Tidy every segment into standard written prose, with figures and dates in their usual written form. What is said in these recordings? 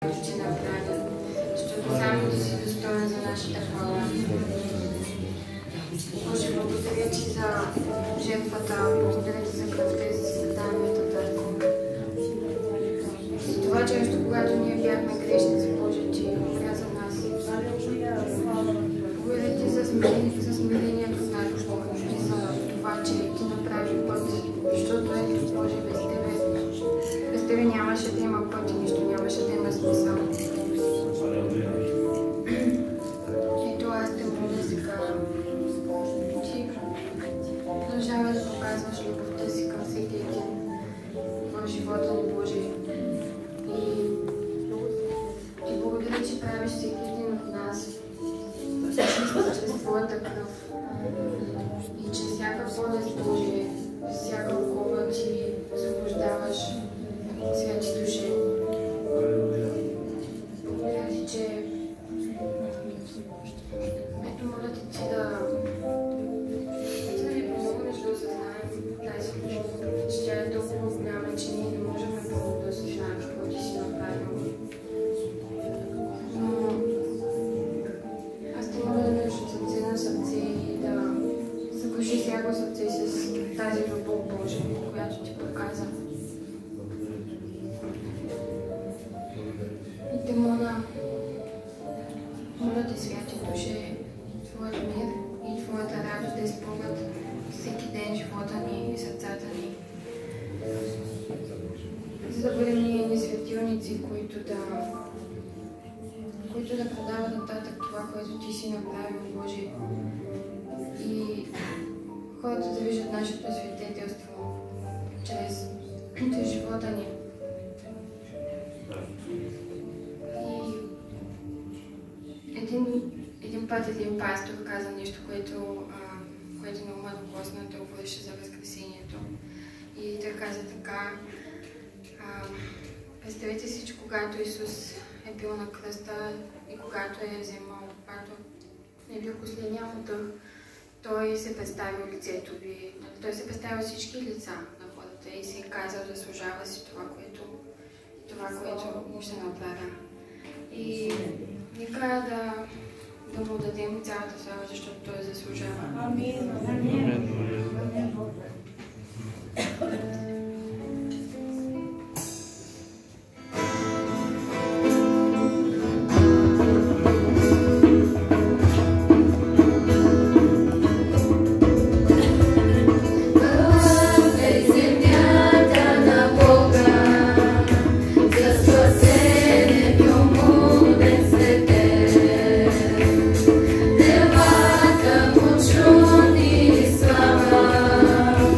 което ти направи, защото само ти си достоен за нашата хвала. Боже, благодаря ти за жертвата, благодаря ти за кръвта и за страданията, Татко. За това, че още когато ние бяхме грешници, Боже, ти умря за нас. Благодаря ти за смирението в нас, Боже, и за това, че ти направи път, защото ето, Боже, без тебе нямаше да има път и нищо нямаше да има смисъл. Ето аз те моля сега. Ти продължава да показваш любовта си към всеки един в живота ни, Боже. И ти благодаря, че правиш всеки един от нас чрез твоята кръв. И че всяка болест, Боже, всяка окова ти освобождаваш святи души. Благодаря ти, че ето моля ти да ни помогнеш да осъзнаем тази любов, че тя е толкова голяма, че ние не можем напълно да осъзнаем какво ти си направил. Но аз те моля да ме от сърце на сърце и да съглаши всяко сърце с тази любов, Боже, която ти показа. И те моля те, святи Душе, твоят мир и твоята радост да изпълнят всеки ден живота ни и сърцата ни. За да бъдем ние светилници, които да предават нататък това, което ти си направил, Боже. И хората да виждат нашето свидетелство чрез живота ни. Един път един пастор каза нещо, което ме ума докосна, той говореше за възкресението. И той каза така: представете си, че когато Исус е бил на кръста и когато е вземал, когато е бил последния дъх, той се представил лицето ви, той се представил всички лица на хората и си казал да служава си това, което му ще направя. И нека да му дадем цялата слава, защото той заслужава. Амин. Амин. Слава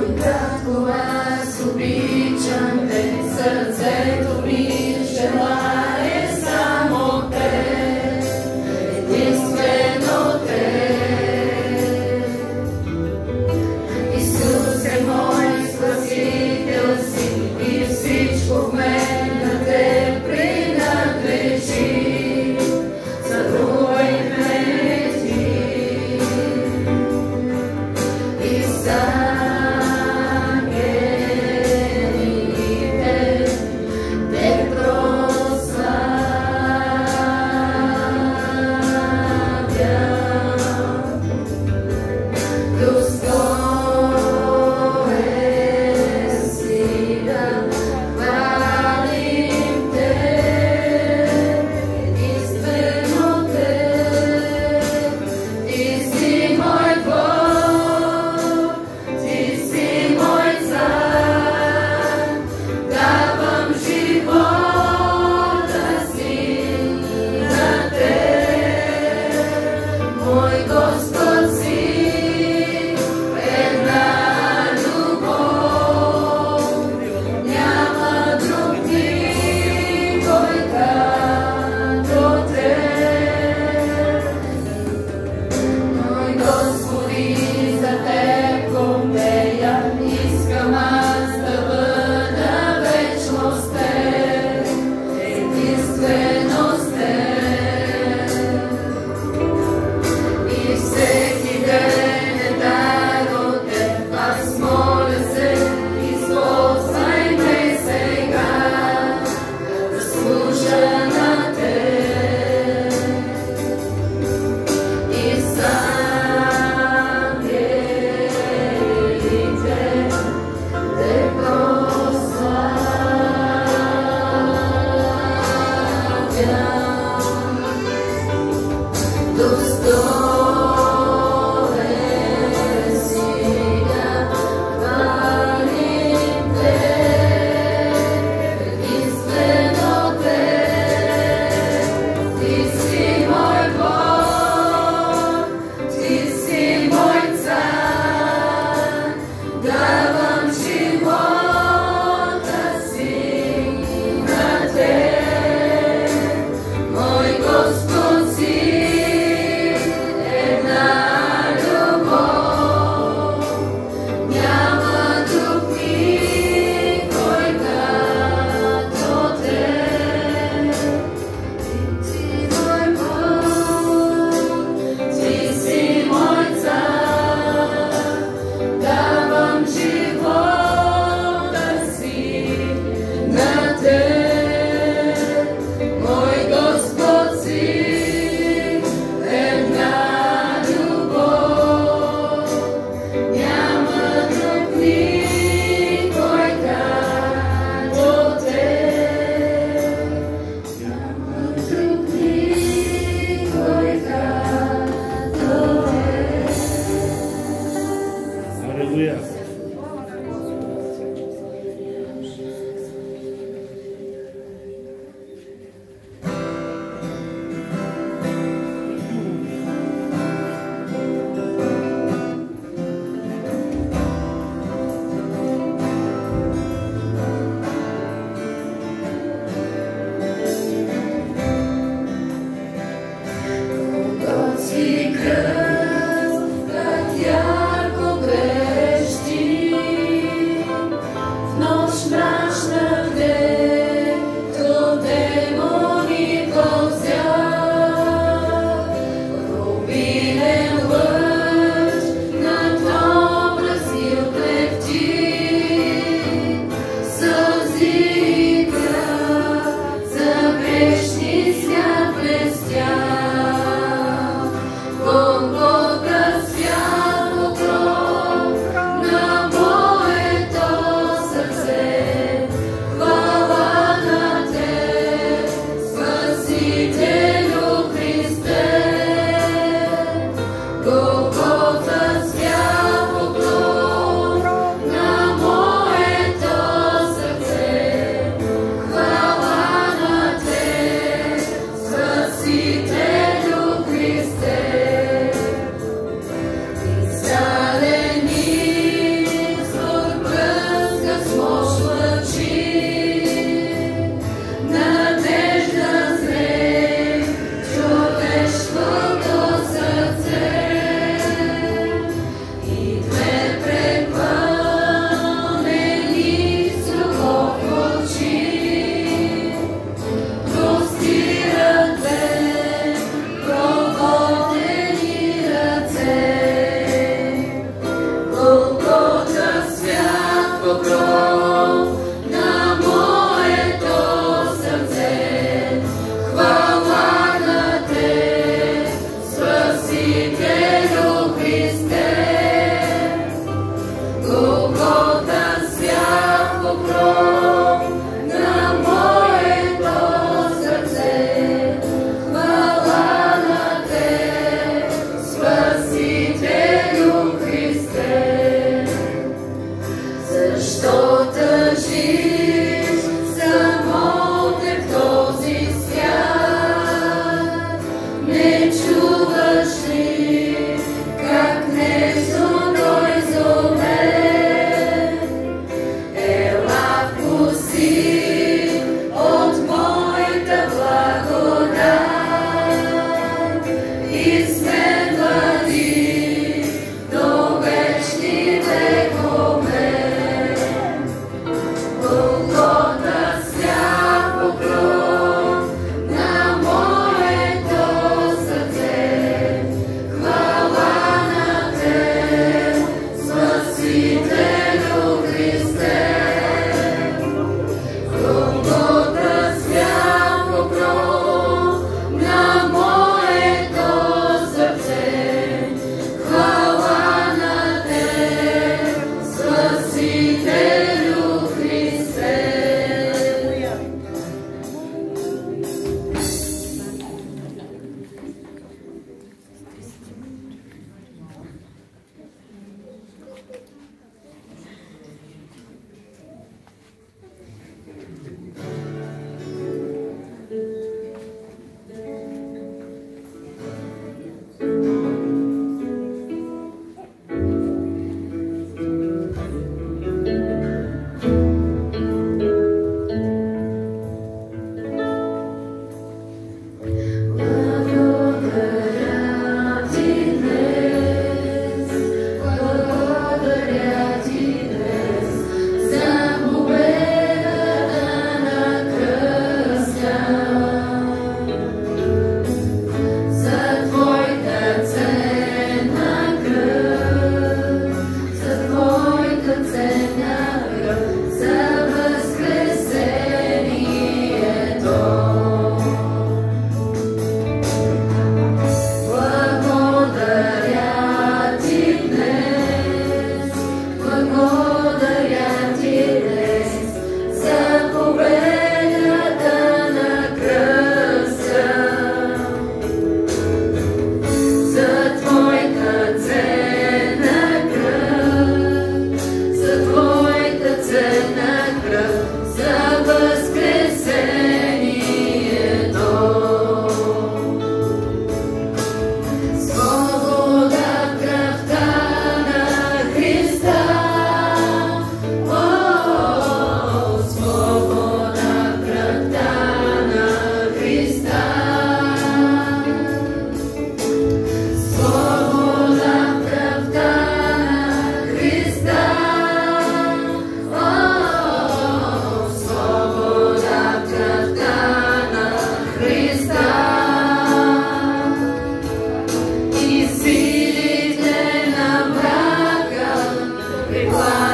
Că iar cu grești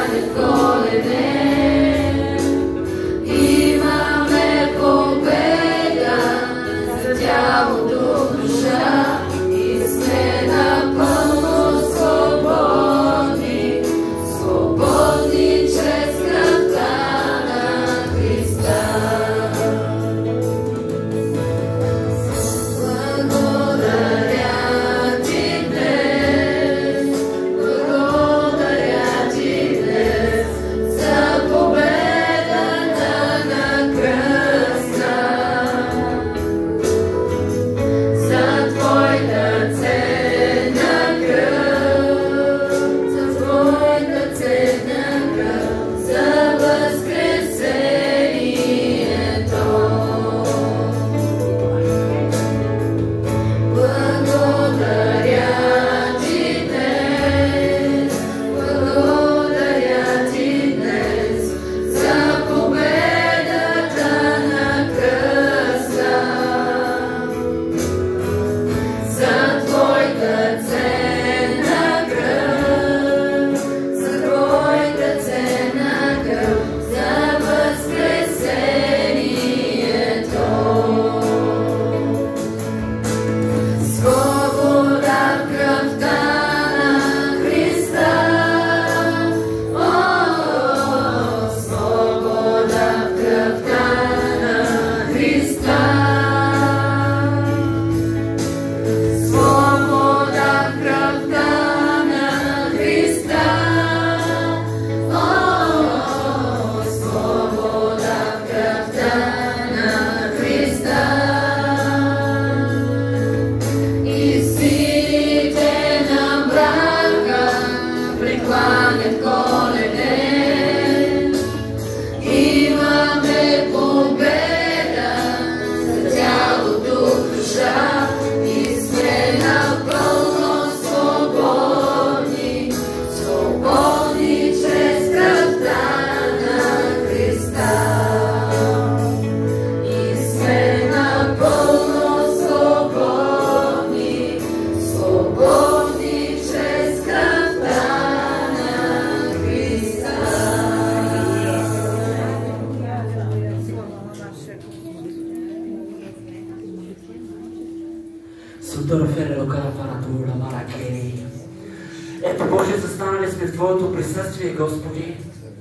Ето Боже, застанали сме в Твоето присъствие, Господи.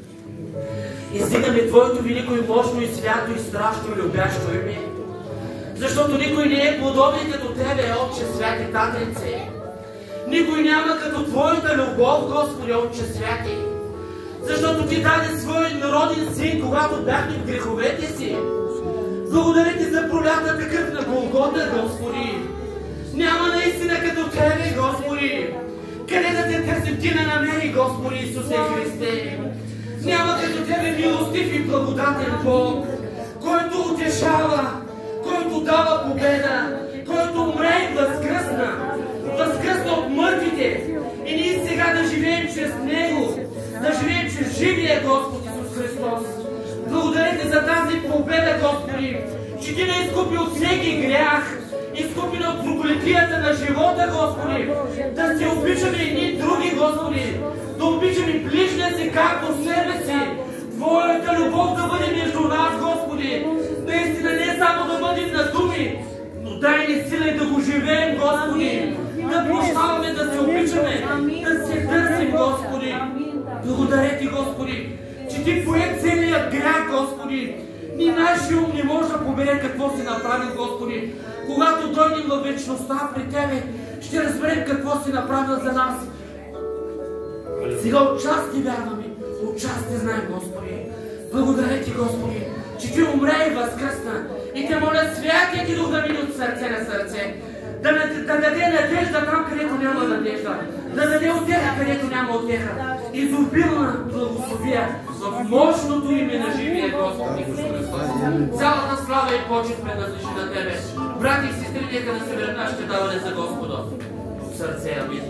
Издигаме Твоето велико и мощно и свято и страшно и любящо име. Защото никой не е подобен като Тебе, Отче святи Татринце. Никой няма като Твоята любов, Господи, Отче святи. Защото Ти даде Свой народен син, когато бяхме в греховете си. Благодаря Ти за пролятата кръв на Голгота, Господи. Няма наистина като Тебе, Господи. Къде да Те търсим, Ти не намери, Господи Исусе Христе. Няма като Тебе милостив и благодатен Бог, който утешава, който дава победа, който умре и възкръсна от мъртвите. И ние сега да живеем чрез Него, да живеем чрез живия Господ Исус Христос. Благодаря Ти за тази победа, Господи, че Ти не изкупи от всеки грях, изкупи от проклетията на живота, Господи, да се обичаме едни други, Господи, да обичаме ближния си както себе си. Твоята любов да бъде между нас, Господи, наистина не само да бъдем на думи, но дай ни сила и да го живеем, Господи, да прощаваме, да се обичаме, да се търсим, Господи. Благодаря Ти, Господи, че Ти пое целият грях, Господи. Ни нашия ум не може да побере какво си направил, Господи. Когато дойдем във вечността при Тебе, ще разберем какво си направил за нас. Сега отчасти вярваме, отчасти знаем, Господи. Благодаря Ти, Господи, че Ти умре и възкръсна. И Те моля святия Ти Дух да мине от сърце на сърце. Да даде надежда там, където няма надежда. Да даде утеха, където няма утеха. Изобилна благословия в мощното име на живия Господ Исус Христос. Цялата слава и почет предназначи на Тебе. Брати и сестри, нека да съберем нашите даване за Господа. От сърце, амин.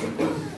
Господи.